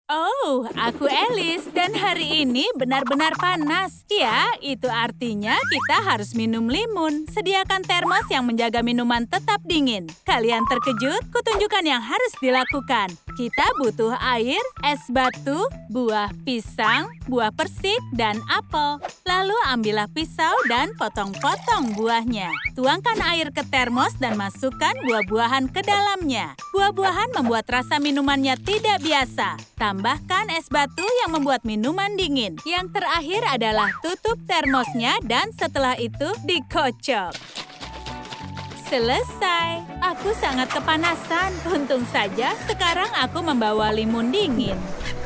Oh, aku Alice dan hari ini benar-benar panas. Ya, itu artinya kita harus minum limun. Sediakan termos yang menjaga minuman tetap dingin. Kalian terkejut? Kutunjukkan yang harus dilakukan. Kita butuh air, es batu, buah pisang, buah persik, dan apel. Lalu ambillah pisau dan potong-potong buahnya. Tuangkan air ke termos dan masukkan buah-buahan ke dalamnya. Buah-buahan membuat rasa minumannya tidak biasa. Tambahkan es batu yang membuat minuman dingin. Yang terakhir adalah tutup termosnya dan setelah itu dikocok. Selesai. Aku sangat kepanasan. Untung saja sekarang aku membawa limun dingin.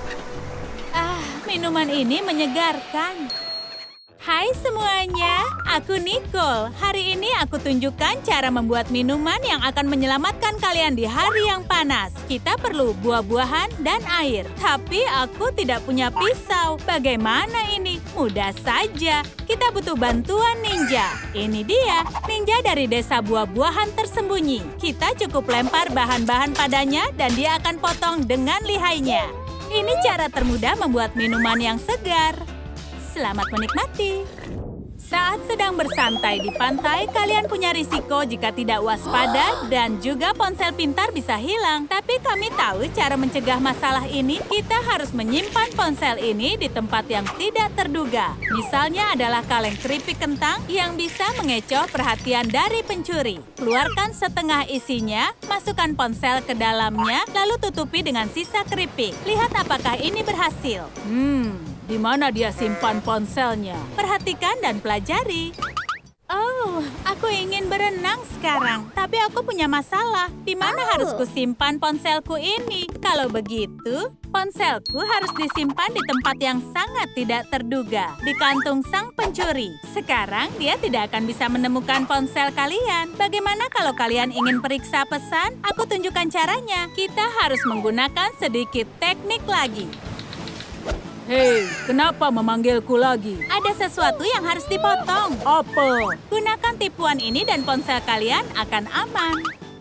Minuman ini menyegarkan. Hai semuanya, aku Nicole. Hari ini aku tunjukkan cara membuat minuman yang akan menyelamatkan kalian di hari yang panas. Kita perlu buah-buahan dan air. Tapi aku tidak punya pisau. Bagaimana ini? Mudah saja. Kita butuh bantuan ninja. Ini dia, ninja dari desa buah-buahan tersembunyi. Kita cukup lempar bahan-bahan padanya dan dia akan potong dengan lihainya. Ini cara termudah membuat minuman yang segar. Selamat menikmati. Saat sedang bersantai di pantai, kalian punya risiko jika tidak waspada dan juga ponsel pintar bisa hilang. Tapi kami tahu cara mencegah masalah ini. Kita harus menyimpan ponsel ini di tempat yang tidak terduga. Misalnya adalah kaleng keripik kentang yang bisa mengecoh perhatian dari pencuri. Keluarkan setengah isinya, masukkan ponsel ke dalamnya, lalu tutupi dengan sisa keripik. Lihat apakah ini berhasil. Di mana dia simpan ponselnya? Perhatikan dan pelajari. Oh, aku ingin berenang sekarang. Tapi aku punya masalah. Di mana harus kusimpan ponselku ini? Kalau begitu, ponselku harus disimpan di tempat yang sangat tidak terduga. Di kantung sang pencuri. Sekarang dia tidak akan bisa menemukan ponsel kalian. Bagaimana kalau kalian ingin periksa pesan? Aku tunjukkan caranya. Kita harus menggunakan sedikit teknik lagi. Hei, kenapa memanggilku lagi? Ada sesuatu yang harus dipotong. Apa? Gunakan tipuan ini dan ponsel kalian akan aman.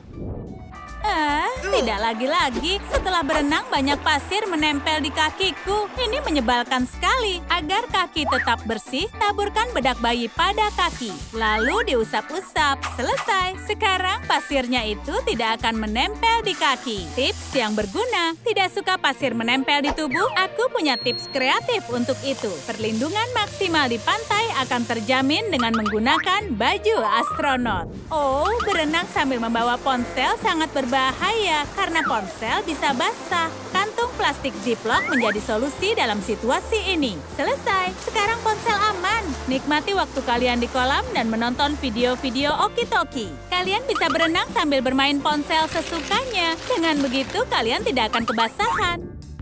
Tidak lagi-lagi. Setelah berenang, banyak pasir menempel di kakiku. Ini menyebalkan sekali. Agar kaki tetap bersih, taburkan bedak bayi pada kaki. Lalu diusap-usap. Selesai. Sekarang pasirnya itu tidak akan menempel di kaki. Tips yang berguna. Tidak suka pasir menempel di tubuh? Aku punya tips kreatif untuk itu. Perlindungan maksimal di pantai akan terjamin dengan menggunakan baju astronot. Oh, berenang sambil membawa ponsel sangat berbahaya karena ponsel bisa basah. Kantung plastik Ziploc menjadi solusi dalam situasi ini. Selesai. Sekarang ponsel aman. Nikmati waktu kalian di kolam dan menonton video-video oki-toki. Kalian bisa berenang sambil bermain ponsel sesukanya. Dengan begitu, kalian tidak akan kebasahan.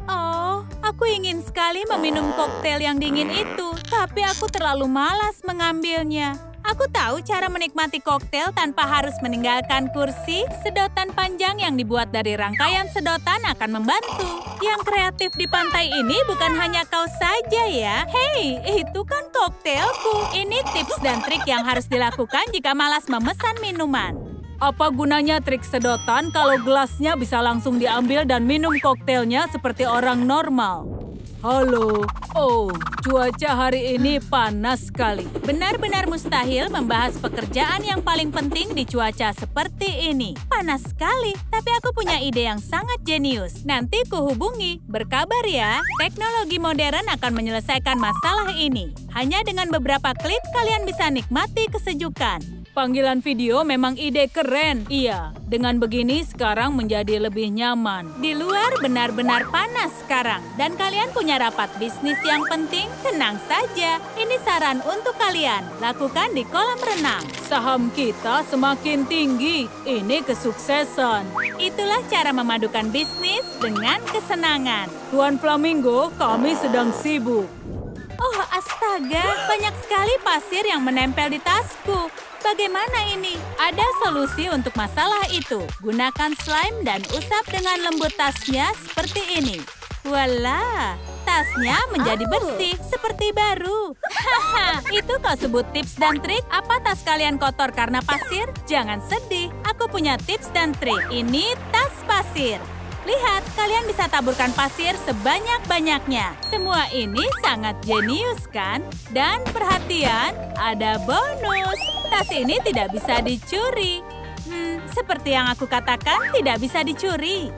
Oh, aku ingin sekali meminum koktail yang dingin itu, tapi aku terlalu malas mengambilnya. Aku tahu cara menikmati koktail tanpa harus meninggalkan kursi. Sedotan panjang yang dibuat dari rangkaian sedotan akan membantu. Yang kreatif di pantai ini bukan hanya kau saja ya. Hei, itu kan koktailku. Ini tips dan trik yang harus dilakukan jika malas memesan minuman. Apa gunanya trik sedotan kalau gelasnya bisa langsung diambil dan minum koktailnya seperti orang normal? Halo. Oh, cuaca hari ini panas sekali. Benar-benar mustahil membahas pekerjaan yang paling penting di cuaca seperti ini. Panas sekali, tapi aku punya ide yang sangat jenius. Nanti kuhubungi. Berkabar ya. Teknologi modern akan menyelesaikan masalah ini. Hanya dengan beberapa klik, kalian bisa nikmati kesejukan. Panggilan video memang ide keren. Iya, dengan begini sekarang menjadi lebih nyaman. Di luar benar-benar panas sekarang. Dan kalian punya rapat bisnis yang penting? Tenang saja. Ini saran untuk kalian. Lakukan di kolam renang. Saham kita semakin tinggi. Ini kesuksesan. Itulah cara memadukan bisnis dengan kesenangan. Tuan Flamingo, kami sedang sibuk. Oh, astaga. Banyak sekali pasir yang menempel di tasku. Bagaimana ini? Ada solusi untuk masalah itu. Gunakan slime dan usap dengan lembut tasnya seperti ini. Voila! Tasnya menjadi bersih seperti baru. Haha, itu kau sebut tips dan trik? Apa tas kalian kotor karena pasir? Jangan sedih, aku punya tips dan trik. Ini tas pasir. Lihat, kalian bisa taburkan pasir sebanyak-banyaknya. Semua ini sangat jenius, kan? Dan perhatian, ada bonus. Tas ini tidak bisa dicuri. Seperti yang aku katakan, tidak bisa dicuri.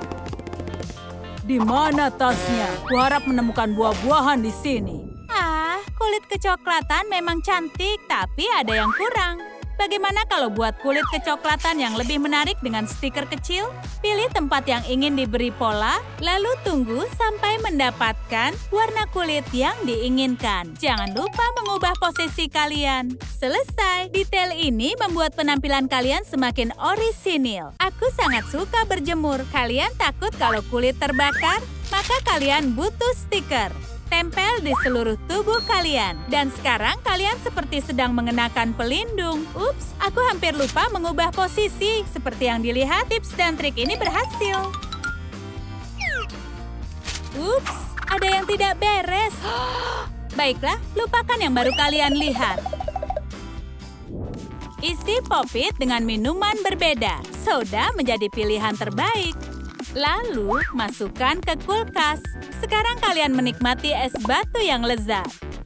Di mana tasnya? Kuharap menemukan buah-buahan di sini. Kulit kecoklatan memang cantik, tapi ada yang kurang. Bagaimana kalau buat kulit kecoklatan yang lebih menarik dengan stiker kecil? Pilih tempat yang ingin diberi pola, lalu tunggu sampai mendapatkan warna kulit yang diinginkan. Jangan lupa mengubah posisi kalian. Selesai. Detail ini membuat penampilan kalian semakin orisinil. Aku sangat suka berjemur. Kalian takut kalau kulit terbakar? Maka kalian butuh stiker. Tempel di seluruh tubuh kalian. Dan sekarang kalian seperti sedang mengenakan pelindung. Ups, aku hampir lupa mengubah posisi. Seperti yang dilihat, tips dan trik ini berhasil. Ups, ada yang tidak beres. Baiklah, lupakan yang baru kalian lihat. Isi popit dengan minuman berbeda. Soda menjadi pilihan terbaik. Lalu, masukkan ke kulkas. Sekarang kalian menikmati es batu yang lezat.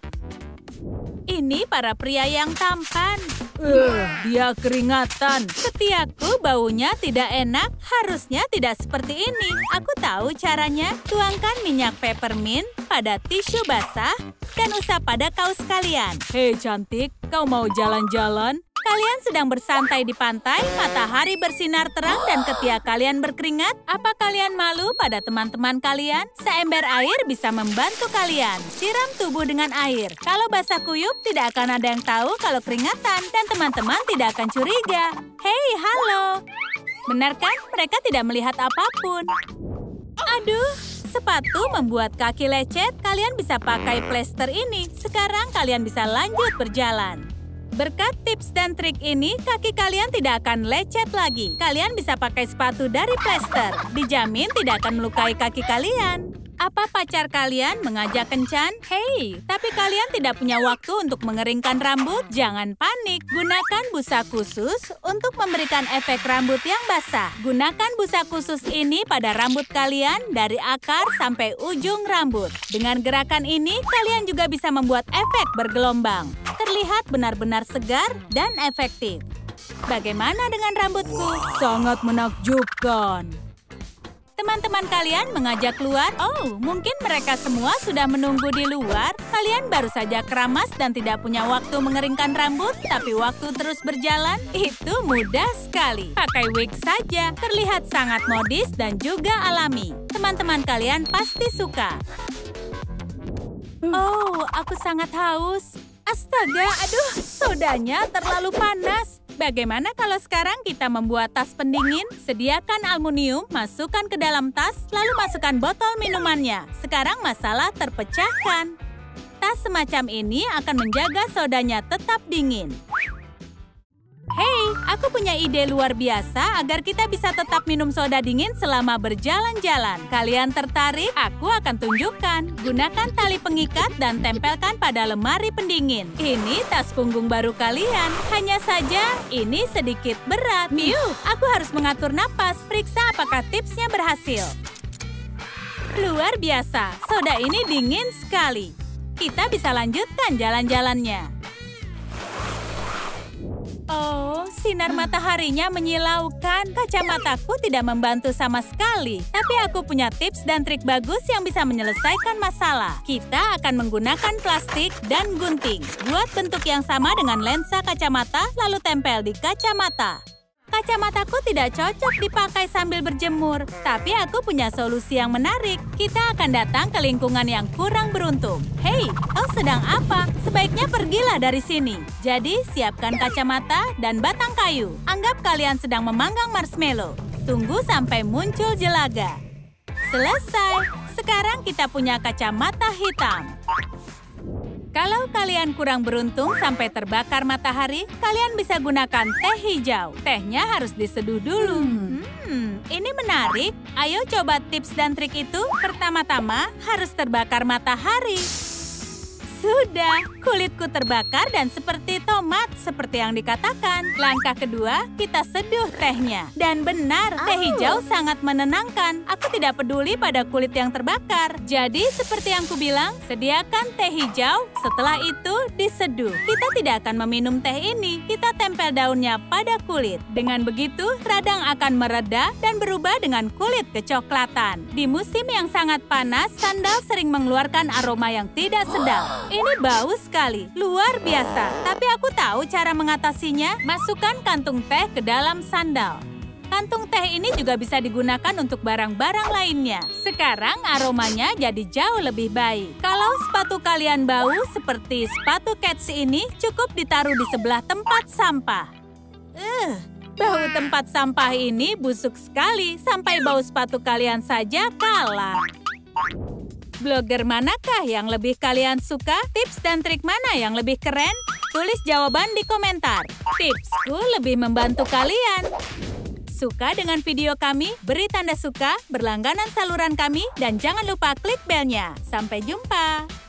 Ini para pria yang tampan. Dia keringatan. Ketiakku baunya tidak enak. Harusnya tidak seperti ini. Aku tahu caranya. Tuangkan minyak peppermint pada tisu basah dan usap pada kaos kalian. Hei cantik, kau mau jalan-jalan? Kalian sedang bersantai di pantai, matahari bersinar terang dan ketiak kalian berkeringat. Apa kalian malu pada teman-teman kalian? Seember air bisa membantu kalian. Siram tubuh dengan air. Kalau basah kuyup, tidak akan ada yang tahu kalau keringatan. Dan teman-teman tidak akan curiga. Hei, halo. Benar kan? Mereka tidak melihat apapun. Aduh. Sepatu membuat kaki lecet, kalian bisa pakai plester ini. Sekarang kalian bisa lanjut berjalan. Berkat tips dan trik ini, kaki kalian tidak akan lecet lagi. Kalian bisa pakai sepatu dari plester. Dijamin tidak akan melukai kaki kalian. Apa pacar kalian mengajak kencan? Hei, tapi kalian tidak punya waktu untuk mengeringkan rambut? Jangan panik. Gunakan busa khusus untuk memberikan efek rambut yang basah. Gunakan busa khusus ini pada rambut kalian dari akar sampai ujung rambut. Dengan gerakan ini, kalian juga bisa membuat efek bergelombang. Terlihat benar-benar segar dan efektif. Bagaimana dengan rambutku? Sangat menakjubkan. Teman-teman kalian mengajak keluar? Oh, mungkin mereka semua sudah menunggu di luar. Kalian baru saja keramas dan tidak punya waktu mengeringkan rambut, tapi waktu terus berjalan, itu mudah sekali. Pakai wig saja, terlihat sangat modis dan juga alami. Teman-teman kalian pasti suka. Oh, aku sangat haus. Astaga, aduh, sodanya terlalu panas. Bagaimana kalau sekarang kita membuat tas pendingin? Sediakan aluminium, masukkan ke dalam tas, lalu masukkan botol minumannya. Sekarang masalah terpecahkan. Tas semacam ini akan menjaga sodanya tetap dingin. Hei, aku punya ide luar biasa agar kita bisa tetap minum soda dingin selama berjalan-jalan. Kalian tertarik? Aku akan tunjukkan. Gunakan tali pengikat dan tempelkan pada lemari pendingin. Ini tas punggung baru kalian. Hanya saja, ini sedikit berat. Aku harus mengatur napas. Periksa apakah tipsnya berhasil. Luar biasa, soda ini dingin sekali. Kita bisa lanjutkan jalan-jalannya. Oh, sinar mataharinya menyilaukan. Kacamataku tidak membantu sama sekali. Tapi aku punya tips dan trik bagus yang bisa menyelesaikan masalah. Kita akan menggunakan plastik dan gunting. Buat bentuk yang sama dengan lensa kacamata, lalu tempel di kacamata. Kacamataku tidak cocok dipakai sambil berjemur. Tapi aku punya solusi yang menarik. Kita akan datang ke lingkungan yang kurang beruntung. Hei, kau sedang apa? Sebaiknya pergilah dari sini. Jadi, siapkan kacamata dan batang kayu. Anggap kalian sedang memanggang marshmallow. Tunggu sampai muncul jelaga. Selesai. Sekarang kita punya kacamata hitam. Kalau kalian kurang beruntung sampai terbakar matahari, kalian bisa gunakan teh hijau. Tehnya harus diseduh dulu. Ini menarik. Ayo coba tips dan trik itu. Pertama-tama harus terbakar matahari. Sudah, kulitku terbakar dan seperti tomat, seperti yang dikatakan. Langkah kedua, kita seduh tehnya. Dan benar, teh hijau sangat menenangkan. Aku tidak peduli pada kulit yang terbakar. Jadi, seperti yang kubilang, sediakan teh hijau, setelah itu diseduh. Kita tidak akan meminum teh ini, kita tempel daunnya pada kulit. Dengan begitu, radang akan mereda dan berubah dengan kulit kecoklatan. Di musim yang sangat panas, sandal sering mengeluarkan aroma yang tidak sedap. Ini bau sekali, luar biasa. Tapi aku tahu cara mengatasinya. Masukkan kantung teh ke dalam sandal. Kantung teh ini juga bisa digunakan untuk barang-barang lainnya. Sekarang aromanya jadi jauh lebih baik. Kalau sepatu kalian bau seperti sepatu Cats ini, cukup ditaruh di sebelah tempat sampah. Bau tempat sampah ini busuk sekali, sampai bau sepatu kalian saja kalah. Blogger manakah yang lebih kalian suka? Tips dan trik mana yang lebih keren? Tulis jawaban di komentar. Tipsku lebih membantu kalian. Suka dengan video kami? Beri tanda suka, berlangganan saluran kami, dan jangan lupa klik belnya. Sampai jumpa!